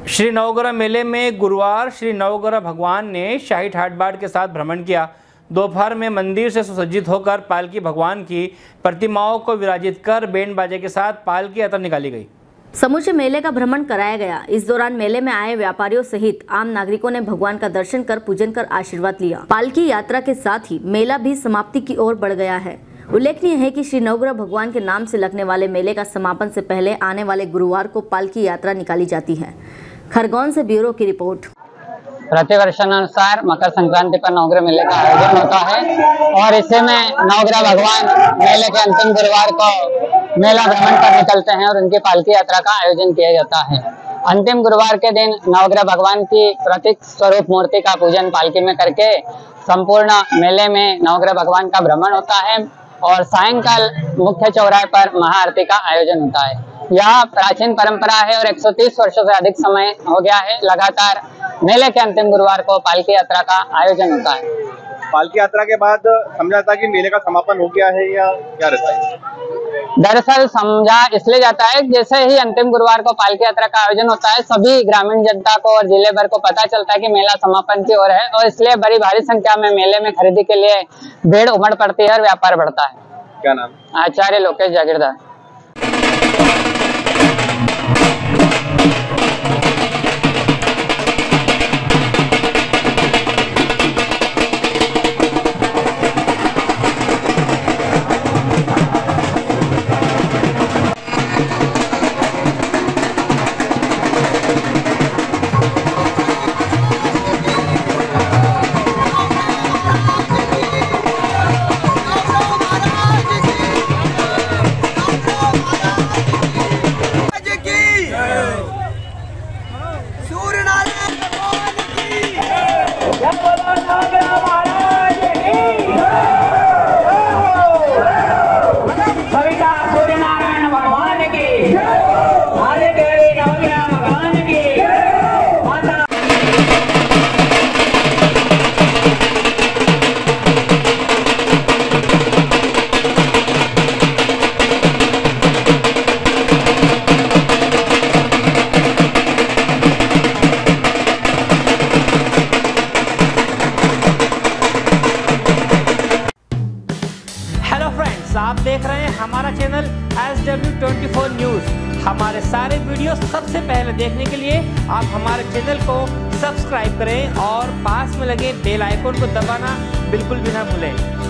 श्री नवग्रह मेले में गुरुवार श्री नवग्रह भगवान ने शाही ठाट बाट के साथ भ्रमण किया। दोपहर में मंदिर से सुसज्जित होकर पालकी भगवान की प्रतिमाओं को विराजित कर बैंड बाजे के साथ पालकी यात्रा निकाली गई। समूचे मेले का भ्रमण कराया गया। इस दौरान मेले में आए व्यापारियों सहित आम नागरिकों ने भगवान का दर्शन कर पूजन कर आशीर्वाद लिया। पालकी यात्रा के साथ ही मेला भी समाप्ति की ओर बढ़ गया है। उल्लेखनीय है कि श्री नवग्रह भगवान के नाम से लगने वाले मेले का समापन से पहले आने वाले गुरुवार को पालकी यात्रा निकाली जाती है। खरगोन से ब्यूरो की रिपोर्ट। प्रतिवर्षानुसार मकर संक्रांति पर नवग्रह मेले का आयोजन होता है और इसे में नवग्रह भगवान मेले के अंतिम गुरुवार को मेला भ्रमण कर निकलते हैं और उनकी पालकी यात्रा का आयोजन किया जाता है। अंतिम गुरुवार के दिन नवग्रह भगवान की प्रतीक स्वरूप मूर्ति का पूजन पालकी में करके संपूर्ण मेले में नवग्रह भगवान का भ्रमण होता है और सायंकाल मुख्य चौराहे पर महाआरती का आयोजन होता है। यह प्राचीन परंपरा है और 130 वर्षों से अधिक समय हो गया है लगातार मेले के अंतिम गुरुवार को पालकी यात्रा का आयोजन होता है। पालकी यात्रा के बाद समझा जाता है कि मेले का समापन हो गया है या क्या रहता है? दरअसल समझा इसलिए जाता है जैसे ही अंतिम गुरुवार को पालकी यात्रा का आयोजन होता है सभी ग्रामीण जनता को और जिले भर को पता चलता है कि मेला समापन की ओर है और इसलिए बड़ी भारी संख्या में मेले में खरीदी के लिए भीड़ उमड़ पड़ती है और व्यापार बढ़ता है। क्या नाम? आचार्य लोकेश जागीरदार। आप देख रहे हैं हमारा चैनल SW24 न्यूज़। हमारे सारे वीडियो सबसे पहले देखने के लिए आप हमारे चैनल को सब्सक्राइब करें और पास में लगे बेल आइकन को दबाना बिल्कुल भी ना भूलें।